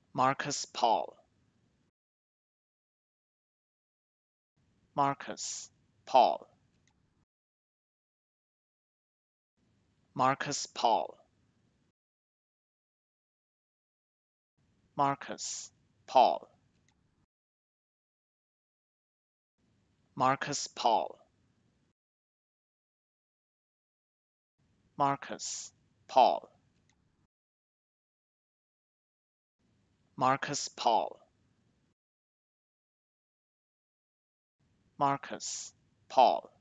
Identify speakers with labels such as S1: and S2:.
S1: Marcus Paul, Marcus Paul, Marcus Paul, Marcus Paul, Marcus Paul, Marcus Paul, Marcus Paul, Marcus Paul.